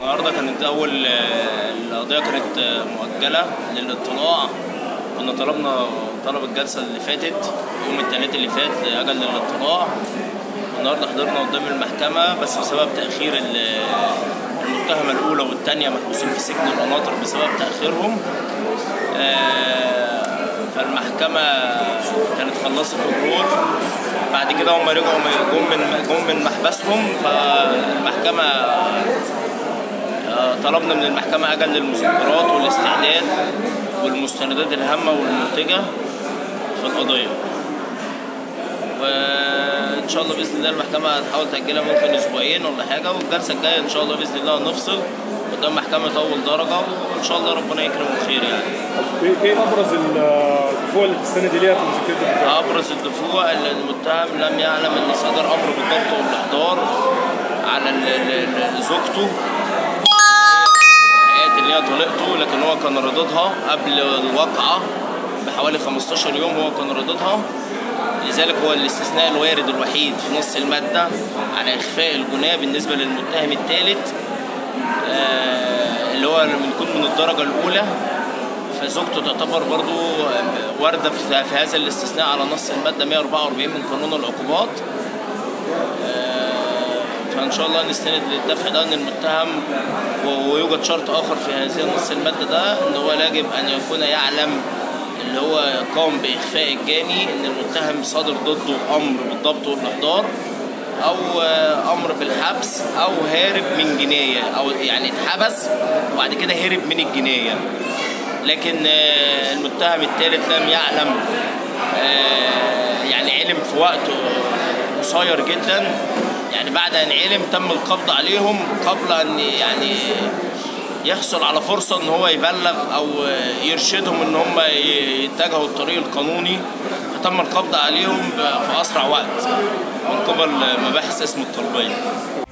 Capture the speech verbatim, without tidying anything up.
النهارده كانت أول القضية كانت مؤجلة للاطلاع. كنا طلبنا طلب الجلسة اللي فاتت يوم الثلاث اللي فات لأجل الاطلاع. النهارده حضرنا قدام المحكمة بس بسبب تأخير المتهمة الأولى والثانية محبوسين في سجن القناطر بسبب تأخيرهم. فالمحكمة كانت خلصت الرول، بعد كده هم رجعوا جم من جم من محبسهم. فالمحكمة طلبنا من المحكمة أجل للمذكرات والاستعداد والمستندات الهامة والمنتجة في القضية، وإن شاء الله بإذن الله المحكمة هتحاول تأجلها ممكن أسبوعين ولا حاجة، والجلسة الجاية إن شاء الله بإذن الله هنفصل قدام محكمة أول درجة، وإن شاء الله ربنا يكرمه بخير يعني. إيه أبرز الدفوع اللي تستند إليها في مذكرة الدفاع؟ أبرز الدفوع اللي المتهم لم يعلم إن صدر أمر بالضبط والإحضار على زوجته اللي هي طليقته، لكن هو كان رضضها قبل الواقعة بحوالي خمستاشر يوم، هو كان رضضها. لذلك هو الاستثناء الوارد الوحيد في نص المادة على إخفاء الجناة بالنسبة للمتهم الثالث اللي هو بيكون من الدرجة الأولى، فزوجته تعتبر برضو واردة في هذا الاستثناء على نص المادة مئة وأربعة وأربعين من قانون العقوبات. فإن شاء الله نستند للدفع ده ان المتهم، ويوجد شرط آخر في هذه نص المادة ده ان هو يجب ان يكون يعلم اللي هو قام بإخفاء الجاني ان المتهم صادر ضده أمر بالضبط والإحضار أو أمر بالحبس أو هارب من جناية، أو يعني اتحبس وبعد كده هرب من الجناية. لكن المتهم الثالث لم يعلم، يعني علم في وقت قصير جدا، يعني بعد أن علم تم القبض عليهم قبل أن يعني يحصل على فرصة ان هو يبلغ او يرشدهم ان هم يتجهوا الطريق القانوني، فتم القبض عليهم في اسرع وقت من قبل مباحث اسم الطلبية.